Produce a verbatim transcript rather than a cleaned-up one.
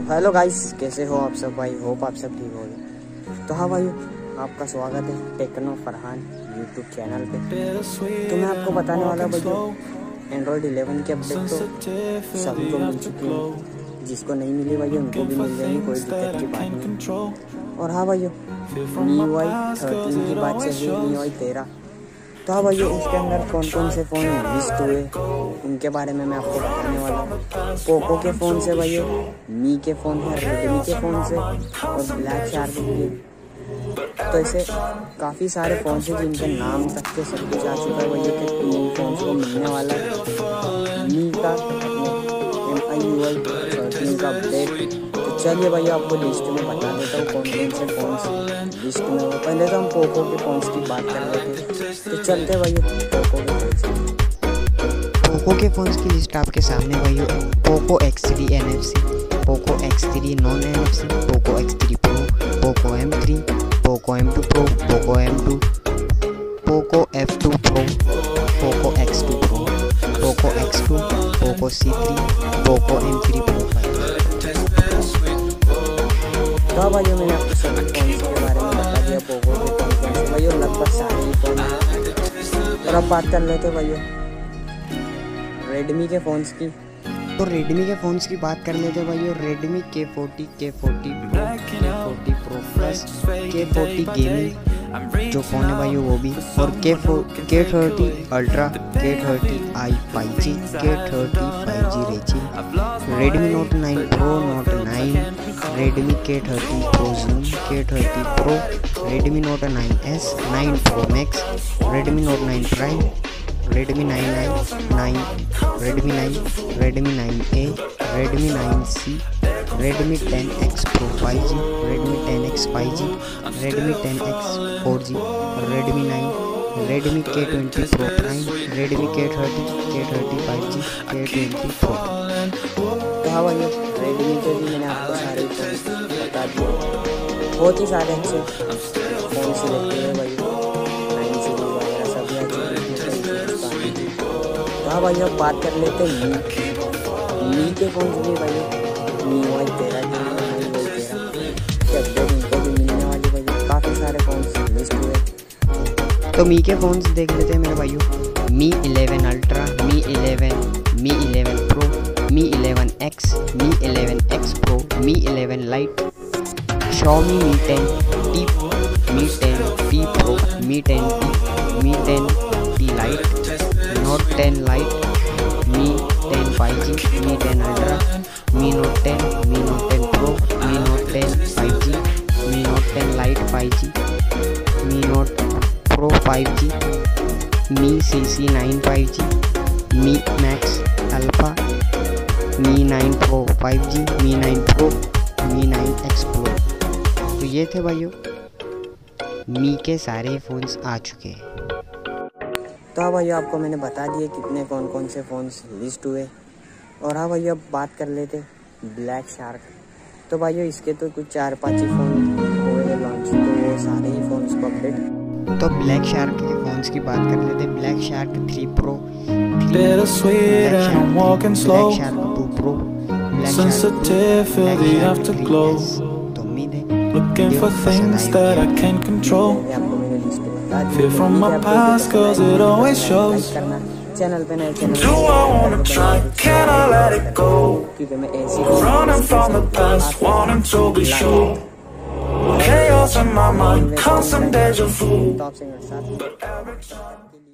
Hello guys, कैसे हो आप सब भाई? होप आप सब ठीक होंगे। तो हाँ भाई, आपका स्वागत है टेक्नो फरहान यूट्यूब चैनल पे। तो मैं आपको बताने वाला भाई एंड्रॉयड इलेवन की अपडेट तो सभी को मिल चुकी है, जिसको नहीं मिली भाई उनको भी मिल जाएगी, कोई दिक्कत की बात नहीं। और हाँ भाई, मी वाई थर्टीन की बात चल रही है, मी वाई तेरह। तो हाँ भाई, इसके अंदर कौन कौन से फ़ोन लिस्ट हुए उनके बारे में मैं आपको बताने वाला हूँ। पोको के फ़ोन से भाई, मी के फ़ोन है, रेडमी के फ़ोन से और ब्लैक शार्क के। तो ऐसे काफ़ी सारे फ़ोन से जिनके नाम तक के सब कुछ आ चुका है भाई कि इन फ़ोन को मिलने वाला है मी का M I U I thirteen का अपडेट। तो चलिए भाई, आपको लिस्ट में बता देता हूँ कौन कौन से फ़ोन लिस्ट में हो। पहले तो हम पोको के फ़ोन्स की बात कर लेते हैं। तो चलते भाई पोको के फ़ोन्स पोको के फ़ोन्स की लिस्ट आपके सामने भाई। Poco X three N F C, Poco X three non N F C, Poco X three pro, Poco M three, Poco M two pro, Poco M two, Poco F two pro, Poco X two pro, Poco X two, Poco C three, Poco M three pro. तो भाई मैंने आपको सभी phones के बारे में बता दिया, पोको के कौन कौन से भाई, लगभग सारे ही फ़ोन हैं। और अब बात कर लेते भाई रेडमी के फ़ोन्स की। तो रेडमी के फ़ोन्स की बात कर लेते हैं भाई। Redmi K forty, K forty pro, K forty pro plus, K forty gaming जो फ़ोन है भाई वो भी, और K K thirty ultra, K thirty I five G, K thirty five G रेची, Redmi note nine pro, note nine, Redmi K thirty pro zoom, K thirty pro, Redmi note nine S, nine pro max, Redmi note nine prime, Redmi nine I, nine, Redmi nine, Redmi nine A, Redmi nine C, Redmi ten X pro five G, Redmi ten X five G, Redmi ten X four G, Redmi nine, Redmi K twenty pro prime, Redmi K thirty, K thirty five G, K twenty pro. तो हाँ भाई, Redmi के भी मैंने आपको सारे phone बता दिए, बहुत ही सारे अच्छे फ़ोन सिलेक्ट हुए भाई, नाइन सीरीज वगैरह सभी अच्छे। तो हाँ भाई, अब बात कर लेते हैं मी मी के फ़ोन भी भाई, मी वाई तेरह की मी वाई तेरह के अपडेट उनको भी मिलने वाली भाई, काफ़ी सारे फ़ोन लिस्ट हुए। तो मी के फ़ोन्स देख लेते हैं मेरे भाइयों। Mi eleven ultra, Mi eleven, Mi eleven pro, Mi eleven X, Mi eleven X pro, Mi eleven lite, Xiaomi Mi ten T, Mi ten T pro, Mi ten T, Mi ten T lite, note ten lite, Mi ten five G, Mi ten ultra, Mi note ten, Mi note ten pro, Mi note ten five G, Mi note ten lite five G, Mi note pro five G, मी C C nine five G, Mi Max alpha, Mi nine pro five G, Mi nine pro, Mi nine X pro. तो ये थे भाइयों मी के सारे phones आ चुके हैं। तो हाँ भाई, आपको मैंने बता दिए कितने कौन कौन से फ़ोन्स लिस्ट हुए। और हाँ भाई, अब बात कर लेते ब्लैक शार्क। तो भाई इसके तो कुछ चार पाँच ही फ़ोन हुए लॉन्च, तो वो सारे ही फ़ोन्स को अपडेट। तो ब्लैक शार्क के फ़ोन्स की बात कर लेते हैं। Black shark three pro, Bittersweet and I'm walking slow, black shark two pro, sensitive, feel the afterglow, तो उम्मीद है looking for things that I can't control, आपको मैंने लिस्ट बता दी। fear from my past cause it always shows. Channel पे नए channel Do I wanna try, can I let it go, क्योंकि मैं ऐसी running from the past, wanting to be sure, chaos in my mind, constant deja vu, top singer साथ but every time